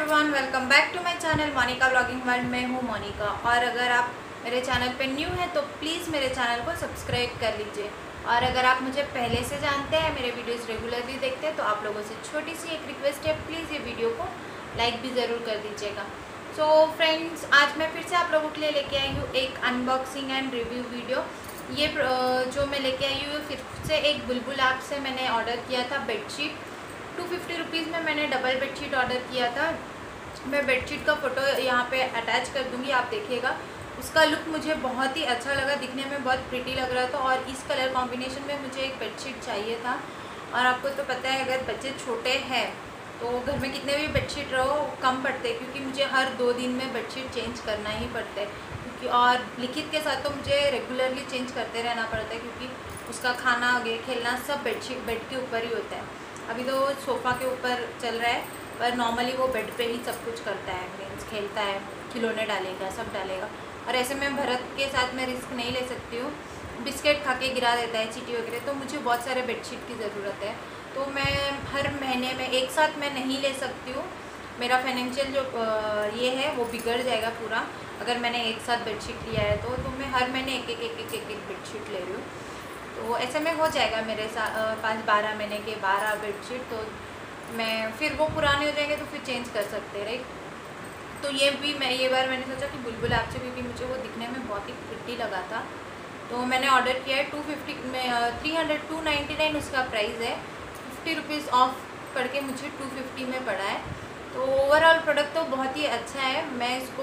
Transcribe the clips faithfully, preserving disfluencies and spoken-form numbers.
Everyone, welcome back to my channel Monika blogging world. मैं हूँ मोनिका और अगर आप मेरे चैनल पे न्यू हैं तो प्लीज़ मेरे चैनल को सब्सक्राइब कर लीजिए। और अगर आप मुझे पहले से जानते हैं, मेरे वीडियोस रेगुलरली देखते हैं, तो आप लोगों से छोटी सी एक रिक्वेस्ट है, प्लीज़ ये वीडियो को लाइक भी ज़रूर कर दीजिएगा। सो so, फ्रेंड्स, आज मैं फिर से आप लोगों के लिए लेके आई हूँ एक अनबॉक्सिंग एंड रिव्यू वीडियो। ये जो मैं लेके आई हूँ फिर से एक बुलबुल ऐप से मैंने ऑर्डर किया था बेडशीट। टू फिफ्टी रुपीज़ में मैंने डबल बेडशीट ऑर्डर किया था। मैं बेडशीट का फ़ोटो यहाँ पे अटैच कर दूँगी, आप देखिएगा। उसका लुक मुझे बहुत ही अच्छा लगा, दिखने में बहुत प्रिटी लग रहा था और इस कलर कॉम्बिनेशन में मुझे एक बेडशीट चाहिए था। और आपको तो पता है, अगर बच्चे छोटे हैं तो घर में कितने भी बेडशीट रहो कम पड़ते हैं, क्योंकि मुझे हर दो दिन में बेडशीट चेंज करना ही पड़ता है। क्योंकि और लिखित के साथ तो मुझे रेगुलरली चेंज करते रहना पड़ता है, क्योंकि उसका खाना आगे खेलना सब बेडशीट बेड के ऊपर ही होता है। अभी तो सोफ़ा के ऊपर चल रहा है, पर नॉर्मली वो बेड पे ही सब कुछ करता है, मीन्स खेलता है, खिलौने डालेगा, सब डालेगा। और ऐसे में भरत के साथ मैं रिस्क नहीं ले सकती हूँ, बिस्किट खा के गिरा देता है, चीटी वगैरह, तो मुझे बहुत सारे बेडशीट की ज़रूरत है। तो मैं हर महीने में एक साथ मैं नहीं ले सकती हूँ, मेरा फाइनेंशियल जो ये है वो बिगड़ जाएगा पूरा अगर मैंने एक साथ बेडशीट लिया है तो तो मैं हर महीने एक एक एक एक एक एक बेडशीट ले रही हूँ। तो ऐसे में हो जाएगा मेरे साथ पाँच बारह महीने के बारह बेडशीट, तो मैं फिर वो पुराने हो जाएंगे तो फिर चेंज कर सकते राइट। तो ये भी मैं ये बार मैंने सोचा कि बुलबुल ऐप से, क्योंकि मुझे वो दिखने में बहुत ही प्रिटी लगा था, तो मैंने ऑर्डर किया है। टू फिफ्टी में three hundred two ninety nine उसका प्राइस है, फिफ्टी रुपीज़ ऑफ पड़ के मुझे टू फिफ्टी में पड़ा है। तो ओवरऑल प्रोडक्ट तो बहुत ही अच्छा है। मैं इसको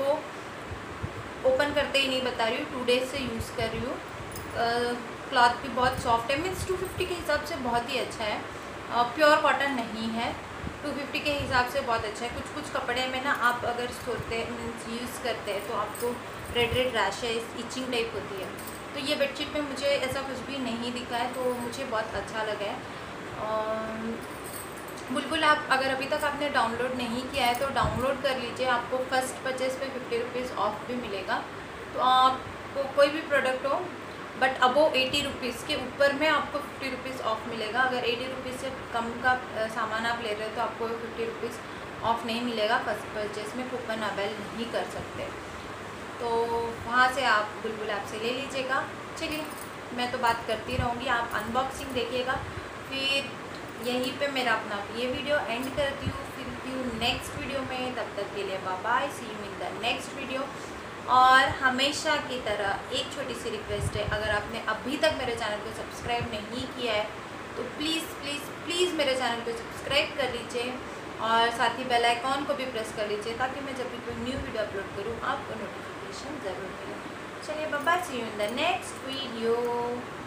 ओपन करते ही नहीं बता रही हूँ, टू डेज से यूज़ कर रही हूँ। क्लॉथ भी बहुत सॉफ्ट है, मीन्स टू फिफ्टी के हिसाब से बहुत ही अच्छा है। प्योर कॉटन नहीं है, टू फिफ्टी के हिसाब से बहुत अच्छा है। कुछ कुछ कपड़े में ना आप अगर सोते मीन्स यूज़ करते हैं तो आपको red red rashes itching type होती है, तो ये बेडशीट में मुझे ऐसा कुछ भी नहीं दिखा है, तो मुझे बहुत अच्छा लगा है। बुलबुल ऐप अगर अभी तक आपने डाउनलोड नहीं किया है तो डाउनलोड कर लीजिए, आपको फर्स्ट परचेज पे फिफ्टी रुपीज़ ऑफ भी मिलेगा। तो आपको कोई भी प्रोडक्ट हो बट अबो एटी रुपीज़ के ऊपर में आपको फिफ्टी रुपीज़ ऑफ मिलेगा। अगर एटी रुपीज़ से कम का सामान आप ले रहे हो तो आपको फिफ्टी रुपीज़ ऑफ नहीं मिलेगा, फर्स्ट परचेज में कूपन अवेल नहीं कर सकते। तो वहाँ से आप बुलबुल ऐप से ले लीजिएगा। चलिए, मैं तो बात करती रहूँगी, आप अनबॉक्सिंग देखिएगा। फिर यहीं पे मेरा अपना ये वीडियो एंड करती हूँ, फिर हूँ नेक्स्ट वीडियो में। तब तक के लिए bye bye, see you in the next video. और हमेशा की तरह एक छोटी सी रिक्वेस्ट है, अगर आपने अभी तक मेरे चैनल को सब्सक्राइब नहीं किया है तो प्लीज़ प्लीज़ प्लीज़ मेरे चैनल को सब्सक्राइब कर लीजिए और साथ ही बेल आइकॉन को भी प्रेस कर लीजिए, ताकि मैं जब भी कोई न्यू वीडियो अपलोड करूँ आपको नोटिफिकेशन ज़रूर मिले। चलिए bye bye, see you in the next video.